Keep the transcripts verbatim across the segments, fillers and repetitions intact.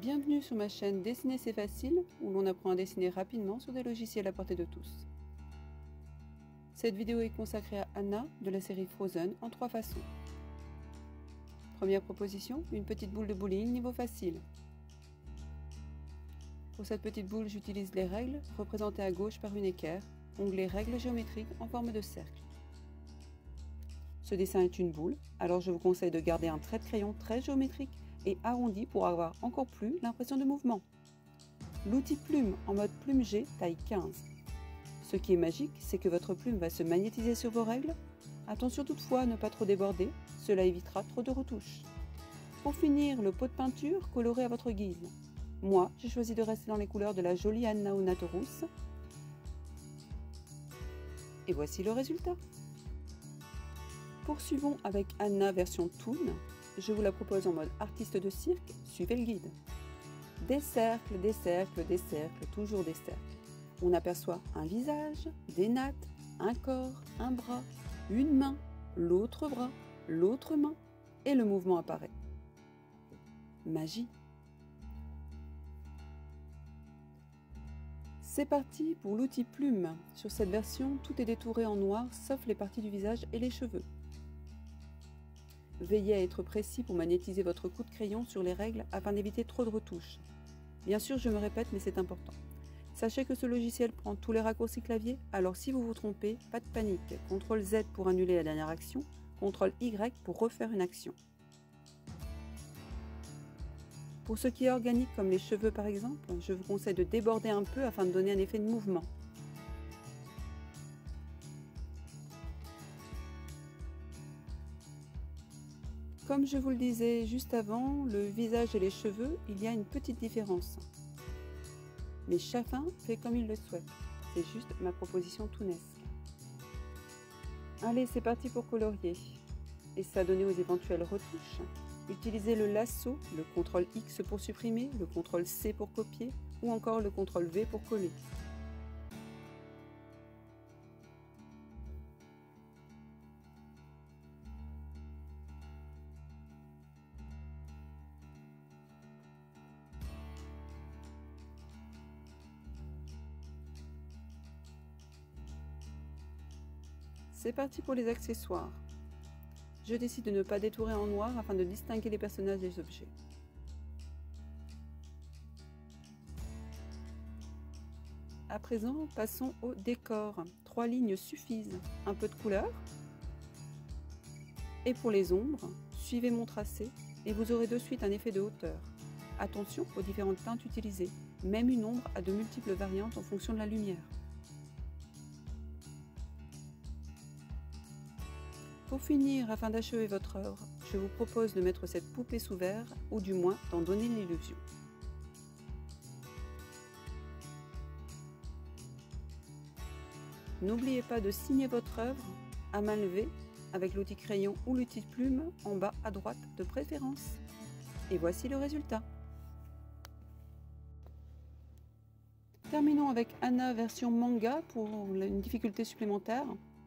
Bienvenue sur ma chaîne Dessiner c'est facile, où l'on apprend à dessiner rapidement sur des logiciels à portée de tous. Cette vidéo est consacrée à Anna de la série Frozen en trois façons. Première proposition, une petite boule de bowling niveau facile. Pour cette petite boule, j'utilise les règles représentées à gauche par une équerre, onglet règles géométriques en forme de cercle. Ce dessin est une boule, alors je vous conseille de garder un trait de crayon très géométrique et arrondi pour avoir encore plus l'impression de mouvement. L'outil plume en mode plume G taille quinze. Ce qui est magique, c'est que votre plume va se magnétiser sur vos règles. Attention toutefois à ne pas trop déborder, cela évitera trop de retouches. Pour finir, le pot de peinture coloré à votre guise. Moi, j'ai choisi de rester dans les couleurs de la jolie Anna aux nattes rousses. Et voici le résultat. Poursuivons avec Anna version Toon. Je vous la propose en mode artiste de cirque, suivez le guide. Des cercles, des cercles, des cercles, toujours des cercles. On aperçoit un visage, des nattes, un corps, un bras, une main, l'autre bras, l'autre main, et le mouvement apparaît. Magie. C'est parti pour l'outil plume. Sur cette version, tout est détouré en noir, sauf les parties du visage et les cheveux. Veillez à être précis pour magnétiser votre coup de crayon sur les règles afin d'éviter trop de retouches. Bien sûr, je me répète, mais c'est important. Sachez que ce logiciel prend tous les raccourcis clavier, alors si vous vous trompez, pas de panique. contrôle Z pour annuler la dernière action, contrôle Y pour refaire une action. Pour ce qui est organique, comme les cheveux par exemple, je vous conseille de déborder un peu afin de donner un effet de mouvement. Comme je vous le disais juste avant, le visage et les cheveux, il y a une petite différence. Mais chacun fait comme il le souhaite. C'est juste ma proposition tounesque. Allez, c'est parti pour colorier. Et s'adonner aux éventuelles retouches. Utilisez le lasso, le contrôle X pour supprimer, le contrôle C pour copier, ou encore le contrôle V pour coller. C'est parti pour les accessoires. Je décide de ne pas détourer en noir afin de distinguer les personnages des objets. À présent, passons au décor. Trois lignes suffisent. Un peu de couleur. Et pour les ombres, suivez mon tracé et vous aurez de suite un effet de hauteur. Attention aux différentes teintes utilisées. Même une ombre a de multiples variantes en fonction de la lumière. Pour finir, afin d'achever votre œuvre, je vous propose de mettre cette poupée sous verre, ou du moins d'en donner l'illusion. N'oubliez pas de signer votre œuvre à main levée, avec l'outil crayon ou l'outil plume en bas à droite de préférence. Et voici le résultat. Terminons avec Anna version manga pour une difficulté supplémentaire.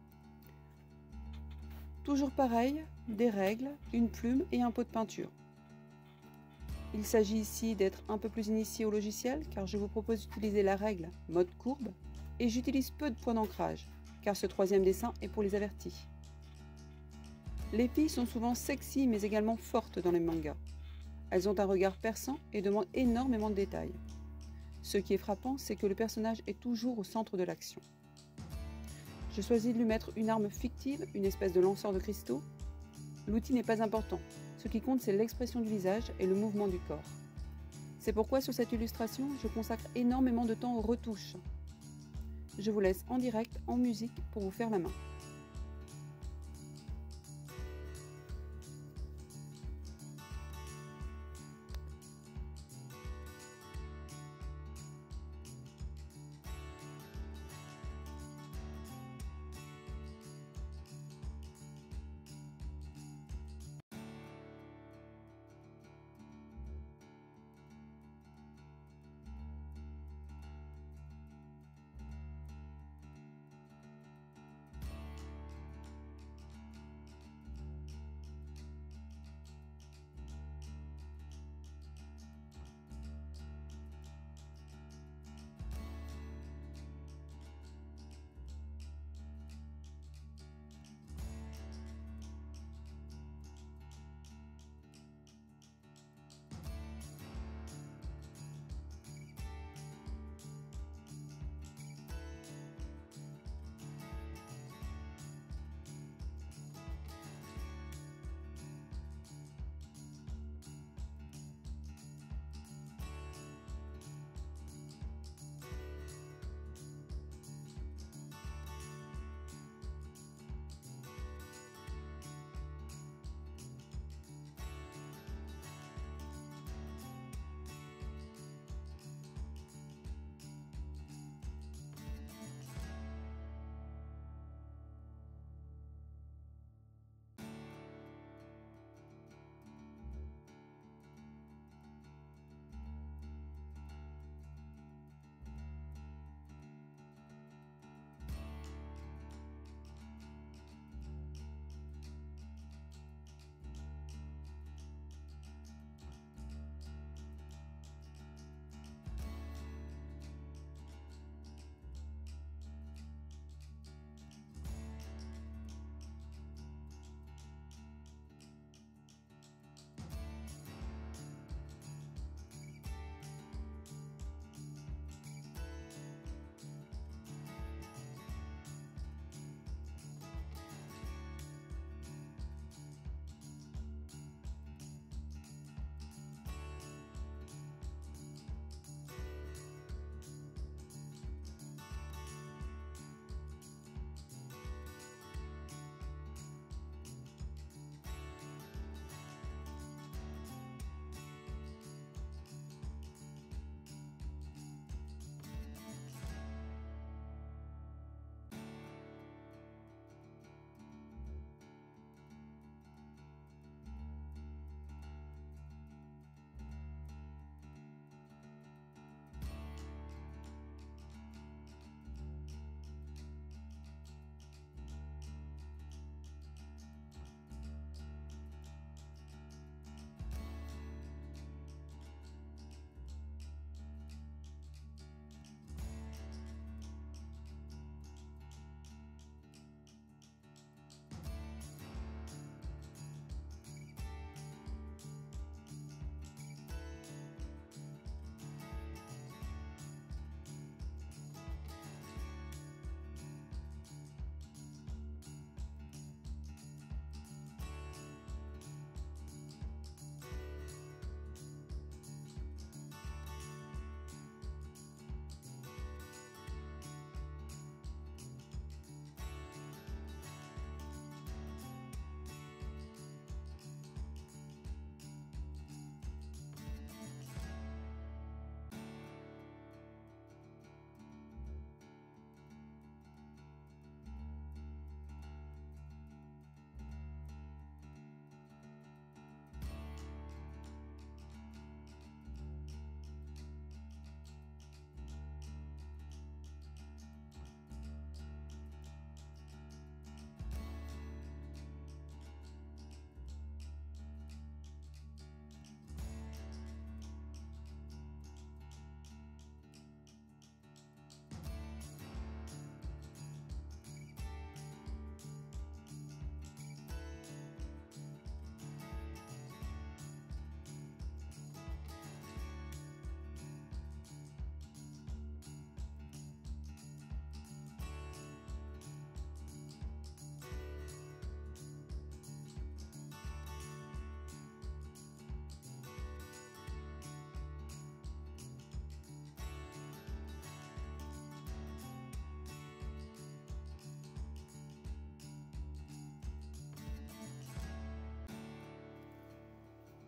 Toujours pareil, des règles, une plume et un pot de peinture. Il s'agit ici d'être un peu plus initié au logiciel car je vous propose d'utiliser la règle mode courbe et j'utilise peu de points d'ancrage car ce troisième dessin est pour les avertis. Les filles sont souvent sexy mais également fortes dans les mangas. Elles ont un regard perçant et demandent énormément de détails. Ce qui est frappant, c'est que le personnage est toujours au centre de l'action. Je choisis de lui mettre une arme fictive, une espèce de lanceur de cristaux. L'outil n'est pas important. Ce qui compte, c'est l'expression du visage et le mouvement du corps. C'est pourquoi sur cette illustration, je consacre énormément de temps aux retouches. Je vous laisse en direct, en musique, pour vous faire la main.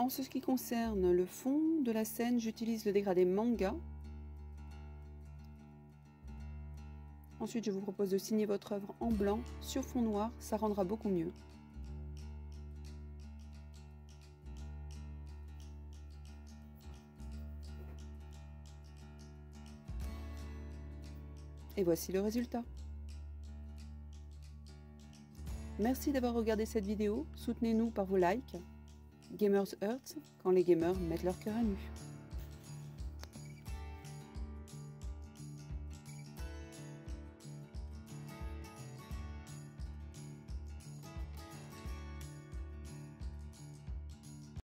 En ce qui concerne le fond de la scène, j'utilise le dégradé manga. Ensuite, je vous propose de signer votre œuvre en blanc sur fond noir, ça rendra beaucoup mieux. Et voici le résultat. Merci d'avoir regardé cette vidéo, soutenez-nous par vos likes. Gamers Hearts, quand les gamers mettent leur cœur à nu.